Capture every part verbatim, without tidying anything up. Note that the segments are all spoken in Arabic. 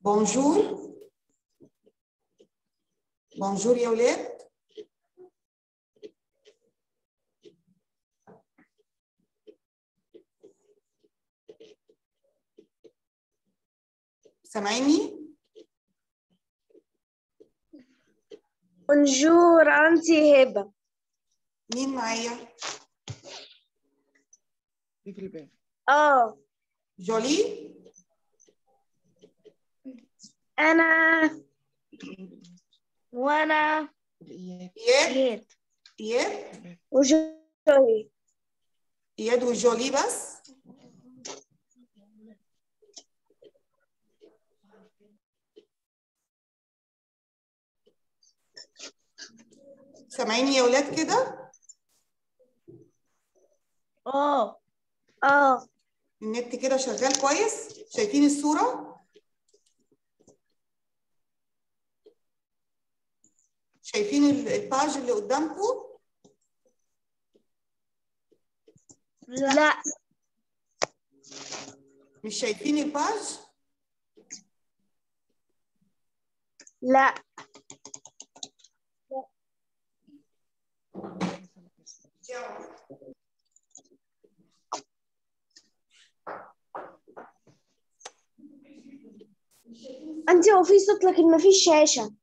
بونجور. بونجور يا ولاد. سامعيني؟ بونجور انتي هبه. مين معايا؟ في الباب. اه جولي. انا وانا الإياد. اياد. اياد اياد. وجولي. اياد وجولي بس. سامعيني يا ولاد كده؟ اه اه النت كده شغال كويس؟ شايفين الصورة؟ شايفين الباج اللي قدامكم؟ لا مش شايفين الباج؟ لا انتي هو في صوت لكن ما فيش شاشه.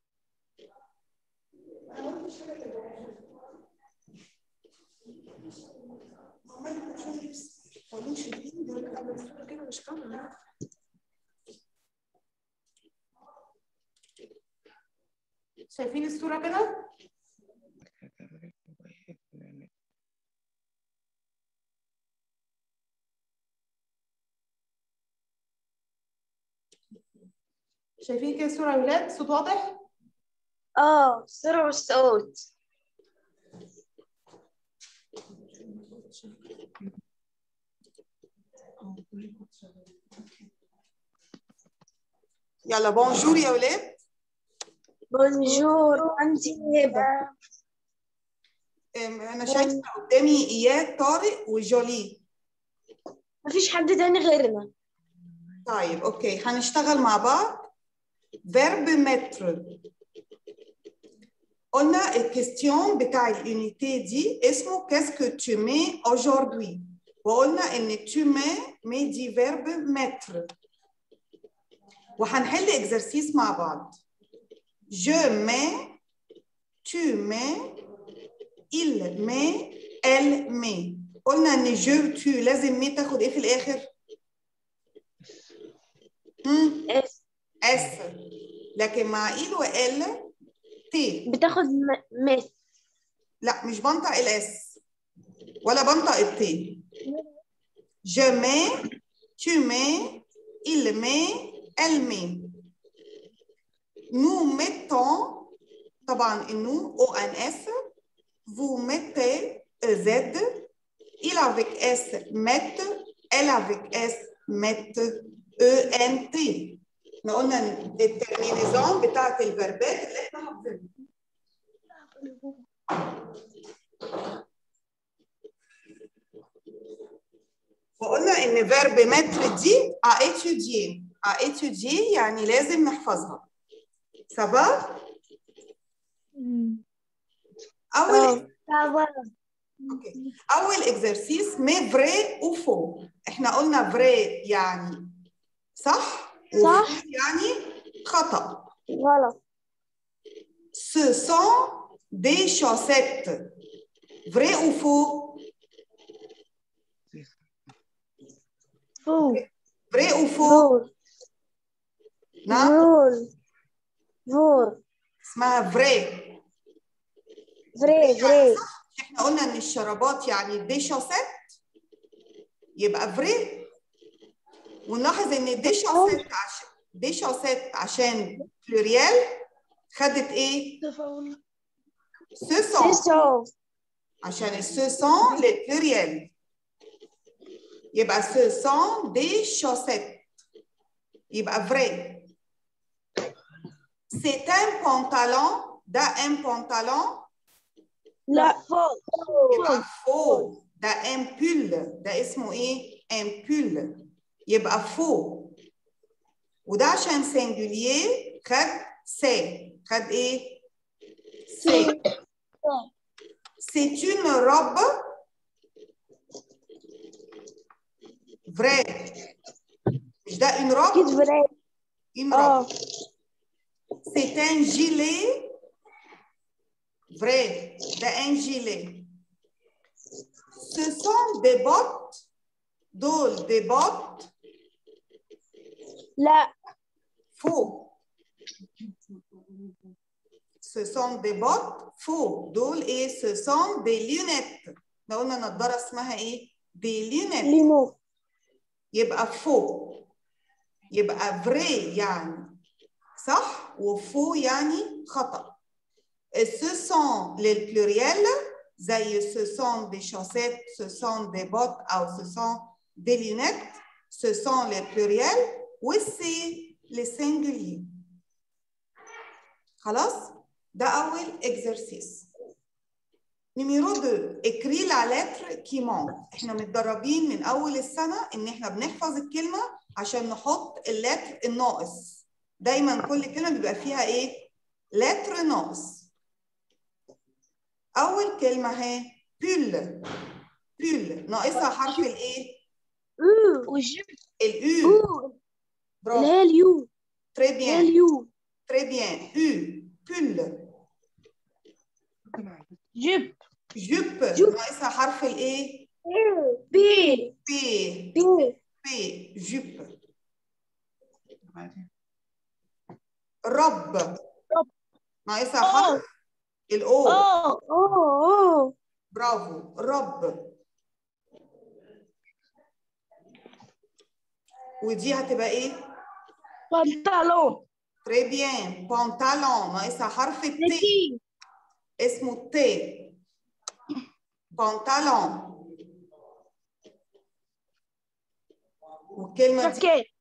شايفين الصورة كده؟ شايفين كده الصورة يا ولاد؟ الصوت واضح؟ اه سرعة الصوت. يلا بونجور يا ولاد. بونجور انتي هبه. أم، أنا شايفة قدامي إياد طارق وجولي. ما فيش حد تاني غيرنا. طيب أوكي هنشتغل مع بعض. فيرب متر. قلنا الكيستيون بتاع اليونيتي دي اسمه كاسكو تو مي اجوردي، وقلنا ان تو مي مي دي فيرب متر. وهنحل اكزرسيس مع بعض. جو مي، تو مي، il مي، elle مي. قلنا ان جو تو لازم مي تاخد ايه في الاخر؟ امم اس اس. لكن مع il و elle تي. بتاخد مس. لا مش بنطق الاس ولا بنطق التي. Je mets, tu mets, il met, elle met. Nous mettons, طبعا النو O N S, vous mettez E Z, il avec S met, elle avec S met, E N T. احنا قلنا الترمينيزون بتاعت الفيربات اللي احنا حافظينها. وقلنا ان فيرب متر دي à étudier. à étudier يعني لازم نحفظها. سافا؟ اول اوكي اول اكزرسيس مي فري او فو. احنا قلنا فري يعني صح صح يعني خطأ. غلط. Ce sont des chaussettes. vrai ou faux? فو vrai ou faux؟ فور نعم فور فور اسمها فري. فري فري. احنا قلنا ان الشرابات يعني دي شوسيت يبقى فري. ونلاحظ ان دي شوسيت عشان دي شوسيت عشان بلوريال خدت ايه؟ سو سون. عشان السو سون للبلوريال يبقى سو سون دي شوسيت يبقى فري. سي ان بونتالون. ده ان بونتالون؟ لا فوق يبقى فو. ده ان بول. ده اسمه ايه؟ ان بول يبقى فو. وده عشان سنجولير خد سي. خد ايه؟ سي. C'est une robe vraie. مش ده une robe؟ أكيد فراي. une اه robe. C'est un gilet vrai. ده un gilet. Ce sont des bottes. دول des bottes. لا. Faux. Ce sont des bottes faux. دول ايه؟ ce sont des lunettes. احنا قلنا نضاره اسمها ايه؟ des lunettes. ليمو. يبقى faux. يبقى vrai يعني صح وفو يعني خطأ. ce sont للبلوريال زي ce sont des chaussettes, ce sont des bottes أو ce sont des lunettes. ce sont les pluriels والسي للسنجولير. خلاص؟ ده أول exercice. نميرو deux. écris la lettre qui manque. احنا متدربين من أول السنة إن احنا بنحفظ الكلمة عشان نحط اللتر الناقص. دايما كل كلمة بيبقى فيها إيه؟ لتر ناقص. أول كلمة اهي بول. بول ناقصها حرف الإيه؟ أو وجيب الأو. أو اللي برافو. هي اليو. تري اللي هي بيان. اليو. تري بيان. أو. بول. جيب. جوب جوب. ناقصها حرف الإيه؟ بي. بي. بي. بي. جوب. رب رب. ناقصها حرف الأو. أوه أوه. برافو. رب. ودي هتبقى إيه؟ بنطلون. تري بيان. بانتالون ناقصها حرف التي. نتي. اسمه التي. بانتالون. والكلمة دي جاكيت.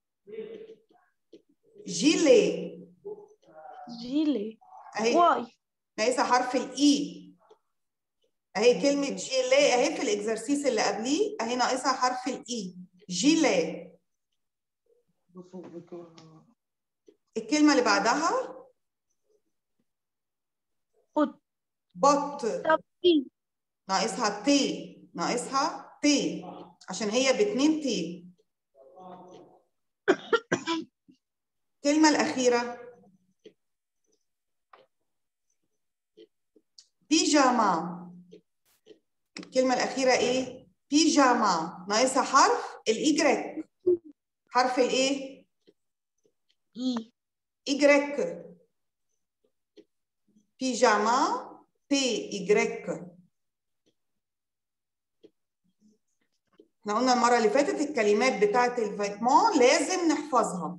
جيلي. جيلي. اهي واي. ناقصها حرف الاي. اهي كلمة جيلي اهي في الاكزرسيس اللي قبليه اهي ناقصها حرف الاي. جيلي. الكلمة اللي بعدها بوت. بط. طبي. ناقصها تي. ناقصها تي عشان هي باتنين تي. الكلمة الأخيرة بيجاما. الكلمة الأخيرة إيه؟ بيجاما ناقصها حرف الإيجريك. حرف الإيه؟ إي. إيجريك. بيجاما بي إيجريك. احنا قلنا المرة اللي فاتت الكلمات بتاعت الفيتمون لازم نحفظها.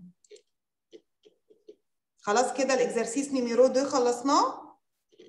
خلاص كده الإكزرسيس نيميرو دو خلصناه؟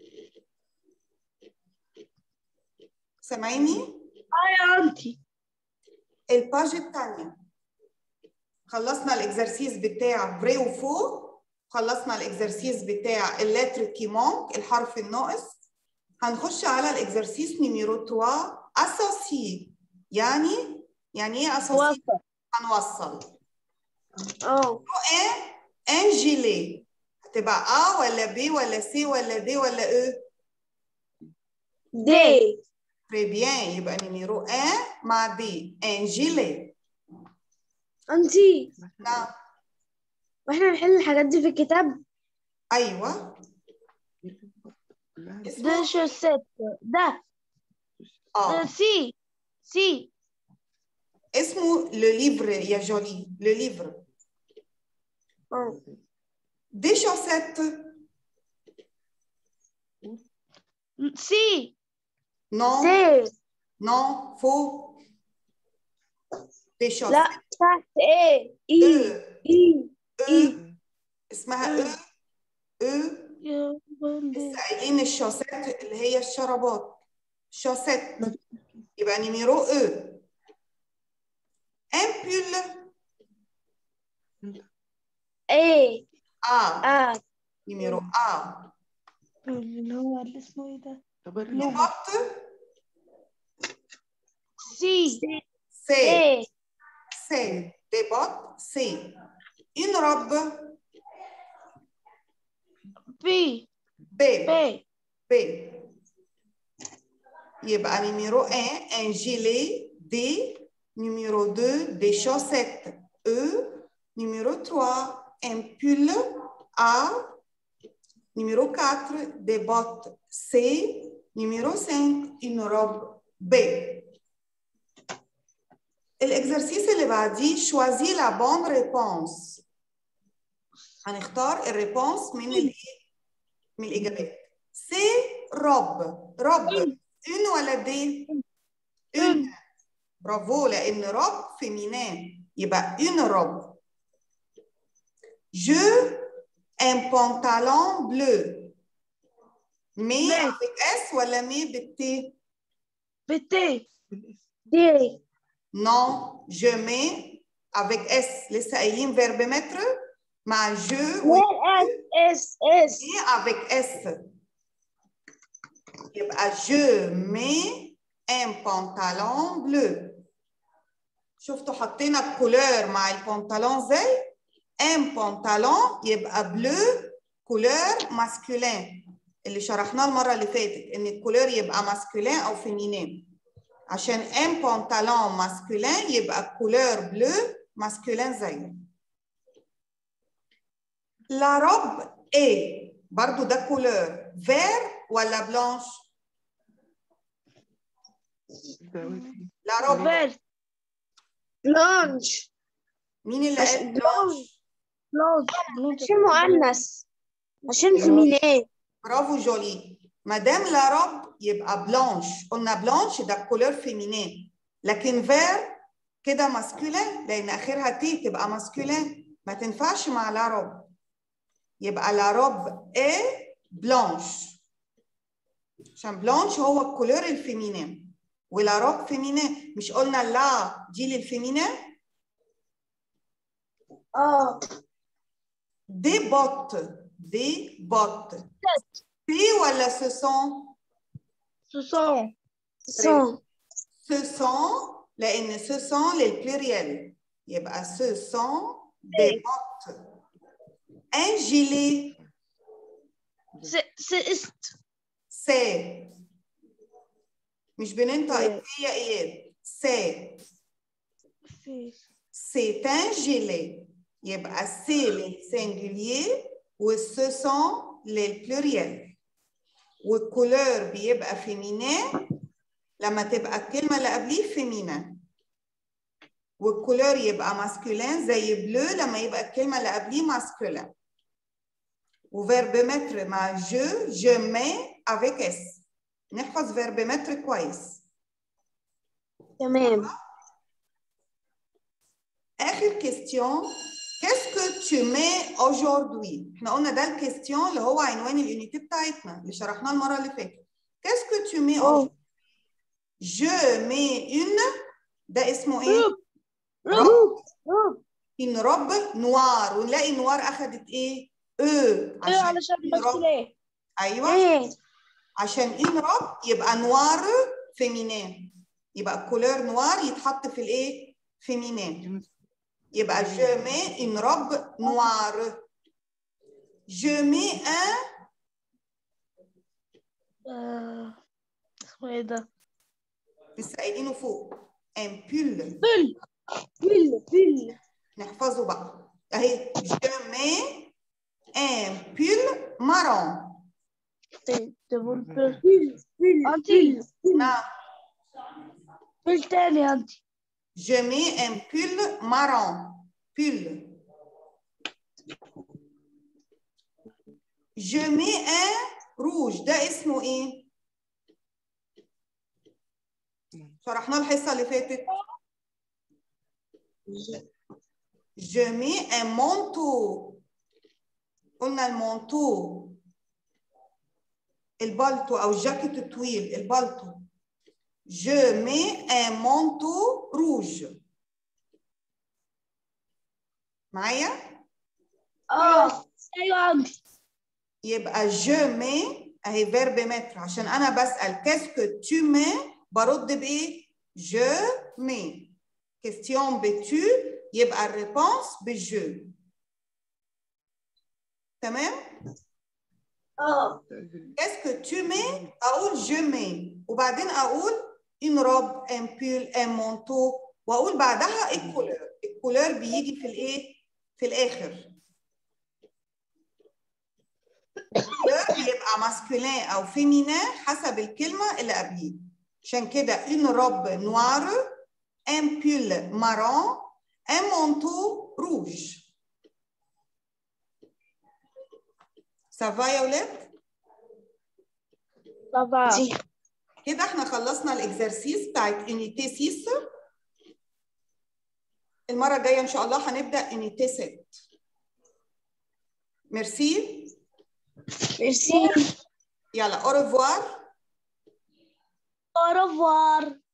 سامعيني؟ اه يا أنتي. الباج الثانية خلصنا الإكزرسيس بتاع فري وفو. خلصنا الإكزرسيس بتاع اللتر كي مونك الحرف الناقص. هنخش على الإكزرسيس نيميرو ثلاثة أسوسي. يعني يعني إيه أسوسي؟ هنوصل. اه. إيه؟ ان جيلي. هتبقى ا ولا بي ولا سي ولا دي ولا او؟ دي. تري بيان. يبقى نيميرو واحد مع دي. ان جيلي. أنتي. نعم. واحنا بنحل الحاجات دي في الكتاب. ايوه. ده شو ست ده. اه سي. سي. اسمه لو ليفر يا جولي. لو ليفر. اه. دي شوسيت. سي. نو. سي. نو فو. دي شوسيت. لا تحت ايه. اي. اي. اي. اسمها او. او. يا بندي. لسه قايلين الشوسيت اللي هي الشرابات. شوسيت. يبقى نيميرو او. ان بول. ايه. ا. اه. نيميرو ا. اللي هو اللي اسمه ايه ده. بط. سي. سي. ايه. سي. دي بط. سي. une robe. B. B. B. B. يبقى numéro un, un gilet. D. Numéro deux, des chaussettes. E. Numéro trois, un pull. A. Numéro quatre, des bottes. C. Numéro cinq, une robe. B. الإكزرسيس اللي بعديه choisis la bonne réponse. هنختار الريبونس من الايه؟ من الإجابات. C. robe. robe. une ولا D؟ une. برافو، لأن robe féminin يبقى une robe. Je un pantalon bleu. Mais avec S ولا mais بالT؟ بالT. D. Non, je mets avec S. لسه قايلين verbe mettre مع je و S. S. et avec S. يبقى je mets un pantalon bleu. شفتوا حطينا الكولور مع البنطلون ازاي؟ un pantalon يبقى bleu كولور ماسكولين اللي شرحناه المره اللي فاتت ان الكولور يبقى ماسكولين او فيمينين. عشان un pantalon masculin يبقى couleur bleu masculin زيه. La robe est برضو ده couleur vert ولا blanche؟ La robe vert. blanche. مين اللي قال blanche؟ blanche. عشان مؤنث. عشان فيمينين. برافو جولي. ما دام لا روب يبقى بلانش. قلنا بلانش ده كولور فيمينين، لكن فير كده ماسكولين لان اخرها تي تبقى ماسكولين، ما تنفعش مع لا روب. يبقى لا روب اي بلانش عشان بلانش هو الكولور الفيمينين ولا روب فيمينين. مش قلنا لا دي للفيمينين؟ اه دي بوت. دي بوت. سي ولا ce sont؟ ce sont. sont. ce sont لأن ce sont للبلوريال يبقى ce sont des bottes. un gilet. c'est ist. c'est مش بننطق هي ايه؟ c'est c'est un gilet يبقى c'est للسنجولير و ce sont للبلوريال. والكولور بيبقى فيمينين لما تبقى الكلمة اللي قبليه فيمينين، والكولور يبقى ماسكولين زي بلو لما يبقى الكلمة اللي قبليه ماسكولين. وفيرب متر مع جو جو مي افيك اس. نحفظ فيرب متر كويس. تمام. آخر كيستيون. Qu'est-ce que tu mets aujourd'hui؟ احنا قلنا ده الكيستيون اللي هو عنوان اليونيتي بتاعتنا اللي شرحناه المرة اللي فاتت. Qu'est-ce que tu mets aujourd'hui؟ Je mets une. ده اسمه ايه؟ روب. روب. une robe noire. ونلاقي نوار اخدت ايه؟ او عشان علشان ماسكولين. ايوه ايه عشان une robe يبقى نوار فيمينين، يبقى الكولور نوار يتحط في الايه؟ فيمينين. يبقى je mets une robe noire. je mets un اسمه ايه ده؟ لسه قايلينه فوق. un pull. بل بل بل نحفظه بقى اهي. je mets un pull marron. بل بل انتي. نعم. بل تاني انتي. je mets un pull marron. pull. je mets un rouge. ده اسمه ايه؟ شرحناه الحصة اللي فاتت. je mets un manteau. قلنا المانتو البالتو أو الجاكيت الطويل البالتو. je mets un manteau rouge. معايا؟ اه ايوه عندي. يبقى je mets اهي فيرب متر عشان أنا بسأل qu'est-ce que tu mets برد بإيه؟ je mets. question بتو يبقى الريبونس بجو. تمام؟ اه Qu'est-ce que tu mets؟ أقول je mets وبعدين أقول une robe, un pull, un manteau وأقول بعدها الكولور. الكولور بيجي في الإيه؟ في الآخر. الكولور بيبقى ماسكولين أو فيمينين حسب الكلمة اللي قبليه. عشان كده une robe noire, un pull marron, un manteau rouge. Ça va يا ولاد؟ طبعا. كده احنا خلصنا الاكزرسيس بتاعت يونيتي ستة. المره الجايه ان شاء الله هنبدا يونيتي ستة. ميرسي. ميرسي. يلا au revoir. au revoir.